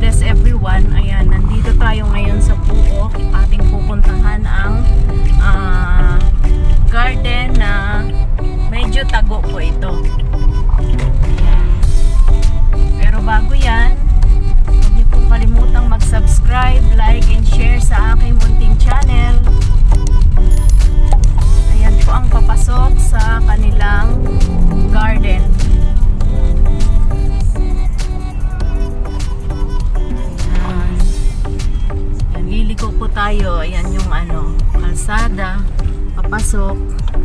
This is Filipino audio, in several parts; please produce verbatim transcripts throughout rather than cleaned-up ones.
bless everyone. Ayan, nandito tayo ngayon sa Puok. Ating pupuntahan ang uh, garden na medyo tago po ito. Ayan. Pero bago yan, huwag niyo pong kalimutang mag-subscribe, like, and share sa aking munting channel. Ayan po ang papasok sa kanilang garden. Liliko po tayo. Ayan yung ano, kalsada, papasok.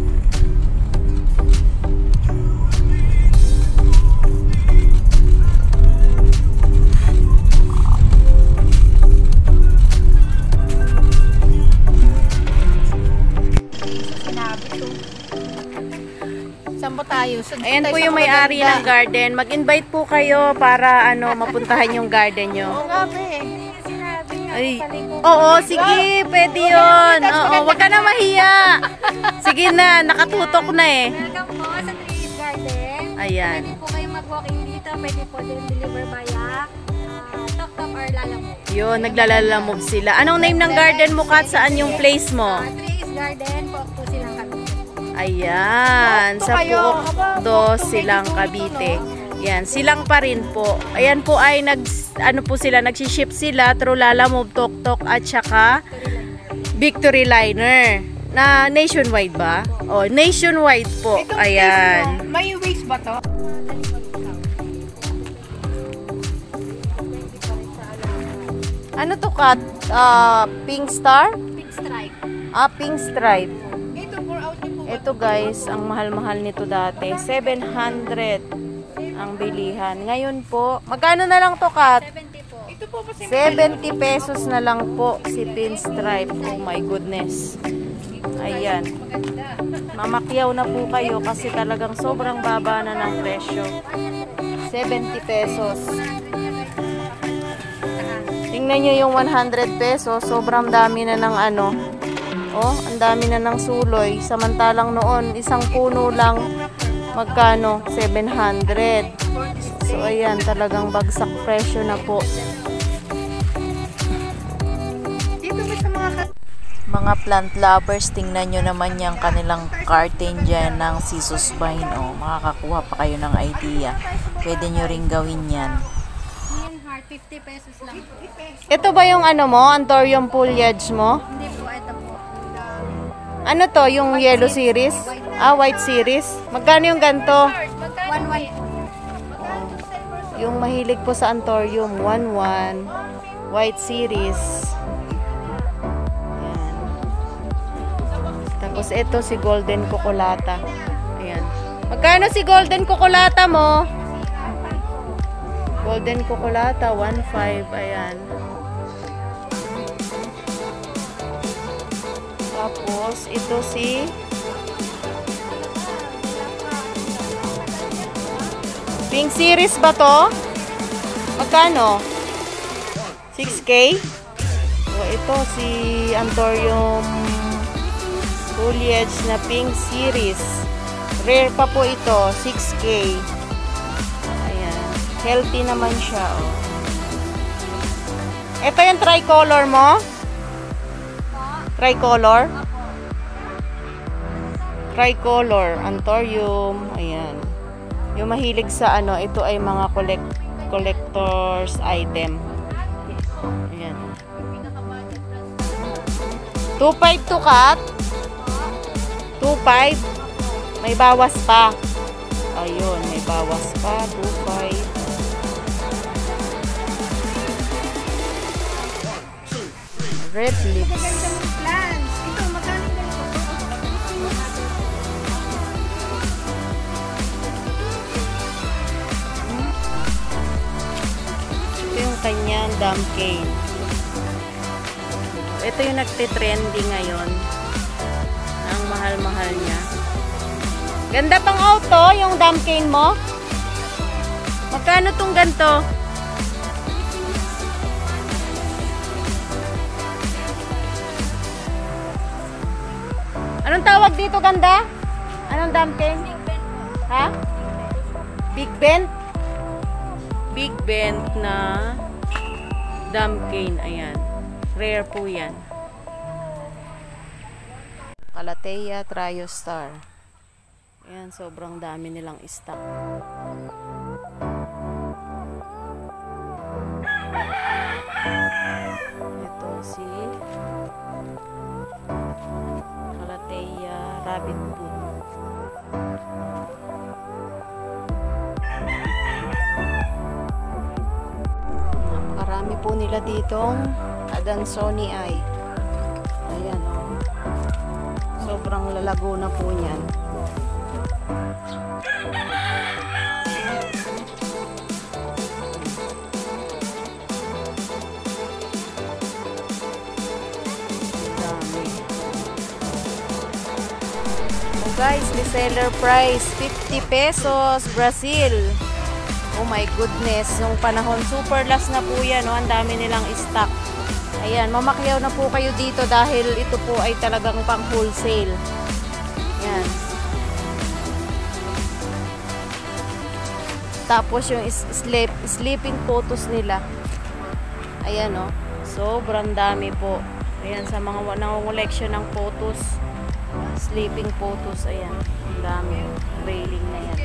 Saan po tayo? Ayan po yung may-ari ng garden. Mag-invite po kayo para ano, mapuntahan yung garden nyo. Oo nga ba eh. Ay, oo, sige, pwede yun. Oo, wag ka na mahiya. Sige na, nakatutok na eh. Welcome po sa Trees Garden. Ayan. Pwede po kayo mag-walking dito. Pwede po din deliver via uh, Tok Tok or Lalamove. Yun, naglalalamove sila. Anong name ng garden mo, Kat? Saan yung place mo? Uh, Trees Garden po po silang Cavite. Ayan, sa Puok dos silang Cavite. Yan, silang pa rin po. Ayan po ay nag ano po sila, nagsi-ship sila through Lalamove, Tok Tok at saka Victory Liner. Na nationwide ba? Oh, nationwide po. Ayan. May waste ba to? Ano to, Kat? Uh, pink star? Pink stripe. Ah, pink stripe. Ito for out niyo po. Ito guys, ang mahal-mahal nito dati. seven hundred ang bilihan. Ngayon po, magkano na lang to, Kat? seventy po. Ito po po seventy pesos na lang po si pinstripe. Oh my goodness. Ayan. Mamakyaw na po kayo kasi talagang sobrang baba na ng presyo. seventy pesos. Tingnan nyo yung one hundred pesos. Sobrang dami na ng ano. Oh, ang dami na ng suloy. Samantalang noon, isang puno lang magkano? seven hundred. So, ayan, talagang bagsak presyo na po. Dito ba sa mga Mga plant lovers, tingnan nyo naman yung kanilang curtain dyan ng Sisus Vine. O, makakakuha pa kayo ng idea. Pwede nyo ring gawin yan. Green heart, fifty pesos lang po. Ito ba yung ano mo? Anthurium foliage mo? Hindi po, ito po. Ano to? Yung yellow series? Ah, white series? Magkano yung ganito? one one. Yung mahilig po sa Anthurium, one one. White series. Ayan. Tapos ito si Golden Cuculata. Ayan. Magkano si Golden Cuculata mo? Golden Cuculata, one five. Ayan. Tapos ito si Pink series ba to? Magkano? six K? O, ito si Anthurium foliage na pink series. Rare pa po ito. six K. Ayan. Healthy naman siya. Oh. Ito yung tricolor mo? Tricolor? Tricolor. Anthurium. Ayan. Yung mahilig sa ano, ito ay mga collect, collector's item. Ayan. two five to, Kat? two five? May bawas pa. Ayun, may bawas pa. two five. Red lips. Plants. Ito, magkano ganito? Yung kanyang dump cane. Ito yung nagte-trendy ngayon. Ang mahal-mahal niya. Ganda pang auto, yung dump cane mo. Magkano tong ganito? Anong tawag dito, ganda? Anong dump cane? Ha? Big Bend? Big Bend na Dam cane, ayan. Rare po yan. Calathea Triostar. Ayan, sobrang dami nilang stock. Ito si Calathea Rabbit Foot. Napakarami po nila ditong Adansonii. Ayan, oh. Sobrang lalago na po niyan. Guys, reseller price fifty pesos, Brazil. Oh my goodness, nung panahon super last na po yan, no? Ang dami nilang stock. Ayan, mamakyaw na po kayo dito dahil ito po ay talagang pang wholesale. Ayan. Tapos yung sleep, sleeping photos nila. Ayan, no? Sobrang dami po. Ayan, sa mga nangungoleksyon ng photos. Sleeping photos, ayan. Ang dami. Railing na yan.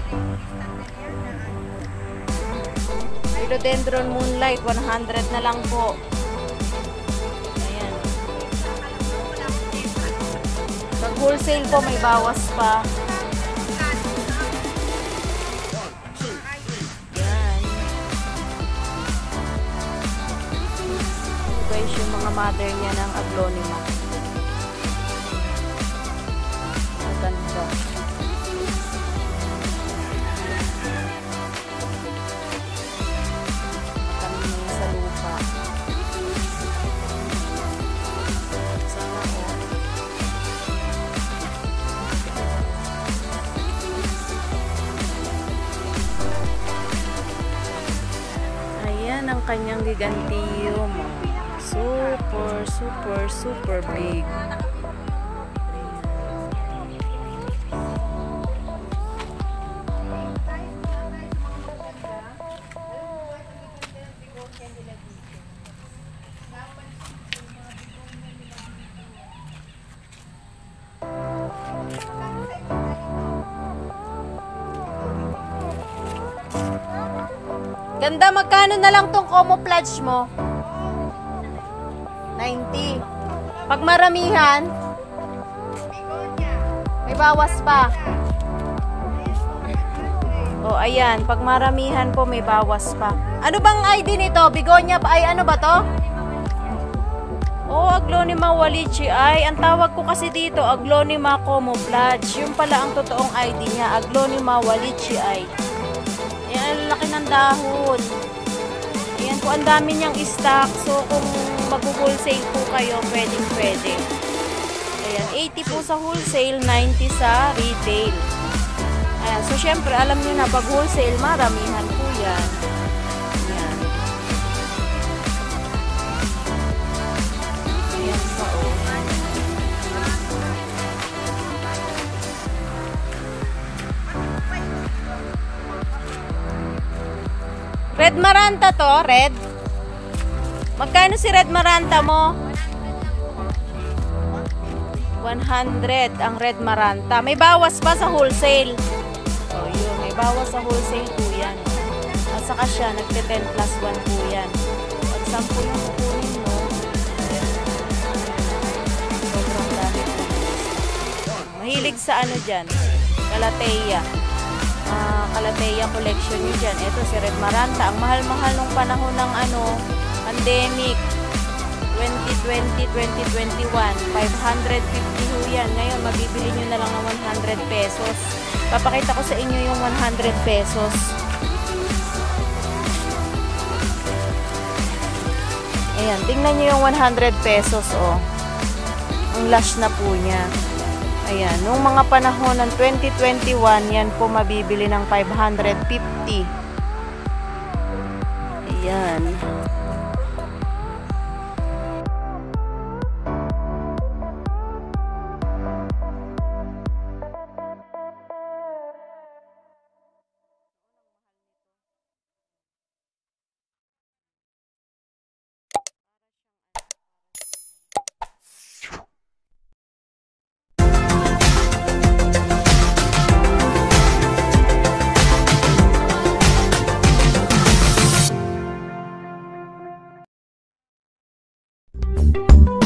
Philodendron Moonlight, one hundred na lang po. Ayan. Pag wholesale po, may bawas pa. Ayan. Ito guys, yung mga mother niya ng Aglonema. Ganda. Kami na sa lupa. Sana ko. Ayan ang kanyang gigantium. Super, super, super big. Ganda, magkano na lang tong camouflage mo? ninety. Pag maramihan, may bawas pa. O, ayan. Pag maramihan po, may bawas pa. Ano bang I D nito? Bigonia pa? Ay, ano ba to? O, Aglonema wallacei. Ay, ang tawag ko kasi dito, Aglonema camouflage. Yung pala ang totoong I D niya, Aglonema wallacei. Ayan, ang laki ng dahon. Ayan po, ang dami niyang stock. So, kung mag-wholesale po kayo, pwedeng pwede. Ayan, eighty po sa wholesale, ninety sa retail. Ayan, so syempre, alam niyo na, pag wholesale, maramihan po yan. Ayan. Ayan pa, oh. Red Maranta to, red. Magkano si Red Maranta mo? one hundred ang Red Maranta. May bawas pa sa wholesale. Oh, yun. May bawas sa wholesale po yan. At saka siya, nagte-ten plus one po yan. Pag sampu yung kukunin mo, sobrang dami po. Mahilig sa ano dyan? Calathea. Uh, Calathea collection nyo dyan. Ito si Red Maranta. Ang mahal-mahal nung panahon ng ano, pandemic. twenty twenty, twenty twenty-one, five hundred fifty ho yan. Ngayon, mabibili nyo na lang ng one hundred pesos. Papakita ko sa inyo yung one hundred pesos. Ayan, tingnan nyo yung one hundred pesos, oh. Ang lash na po niya. Ayan, nung mga panahon ng twenty twenty-one, yan po mabibili ng five hundred fifty. Ayan. Ayan.